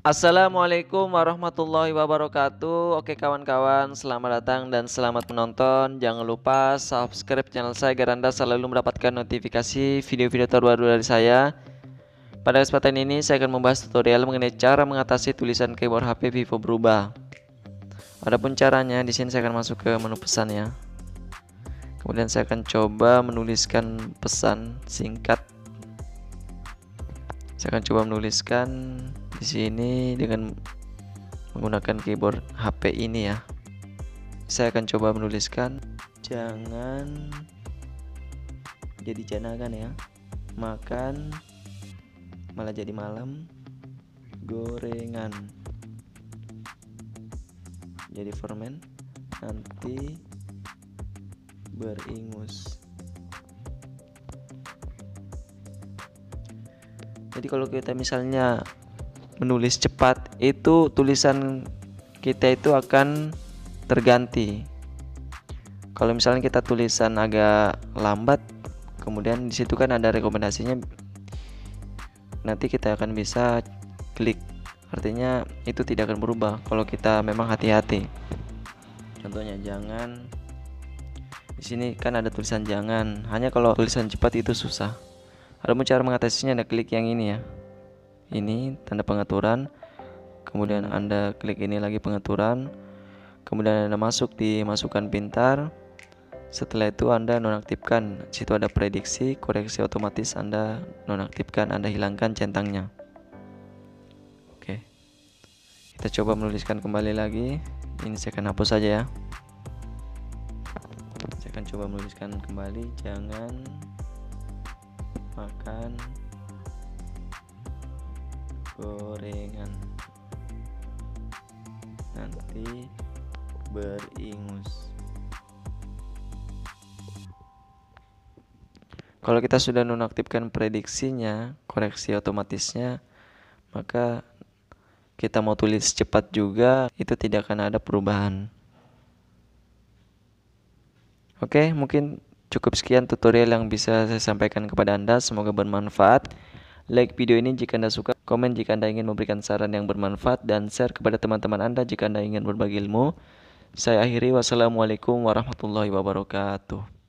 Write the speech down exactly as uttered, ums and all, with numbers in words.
Assalamualaikum warahmatullahi wabarakatuh. Oke kawan-kawan, selamat datang dan selamat menonton. Jangan lupa subscribe channel saya agar Anda selalu mendapatkan notifikasi video-video terbaru dari saya. Pada kesempatan ini saya akan membahas tutorial mengenai cara mengatasi tulisan keyboard H P Vivo berubah. Adapun caranya, di sini saya akan masuk ke menu pesan ya. Kemudian saya akan coba menuliskan pesan singkat. Saya akan coba menuliskan di sini dengan menggunakan keyboard H P ini ya. Saya akan coba menuliskan jangan jadi jangan ya, makan malah jadi malam, gorengan jadi fermen, nanti beringus. Jadi kalau kita misalnya menulis cepat, itu tulisan kita itu akan terganti. Kalau misalnya kita tulisan agak lambat, kemudian di situ kan ada rekomendasinya, nanti kita akan bisa klik. Artinya itu tidak akan berubah kalau kita memang hati-hati. Contohnya jangan. Di sini kan ada tulisan jangan. Hanya kalau tulisan cepat itu susah. Ada cara mengatasinya, ada klik yang ini ya. Ini tanda pengaturan. Kemudian Anda klik ini lagi pengaturan. Kemudian Anda masuk di masukan pintar. Setelah itu Anda nonaktifkan. Situ ada prediksi, koreksi otomatis, Anda nonaktifkan, Anda hilangkan centangnya. Oke. Kita coba menuliskan kembali lagi. Ini saya akan hapus saja ya. Saya akan coba menuliskan kembali jangan makan gorengan, nanti beringus. Kalau kita sudah nonaktifkan prediksinya, koreksi otomatisnya, maka kita mau tulis cepat juga itu tidak akan ada perubahan. Oke, mungkin cukup sekian tutorial yang bisa saya sampaikan kepada Anda. Semoga bermanfaat. Like video ini jika Anda suka, komen jika Anda ingin memberikan saran yang bermanfaat, dan share kepada teman-teman Anda jika Anda ingin berbagi ilmu. Saya akhiri, wassalamualaikum warahmatullahi wabarakatuh.